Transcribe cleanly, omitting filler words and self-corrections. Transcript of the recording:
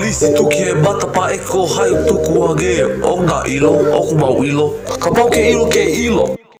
Lisi tuki he bata pa eko hai tuku age. O nga ilo, o ku mau ilo. Ka pau ke ilo ke ilo.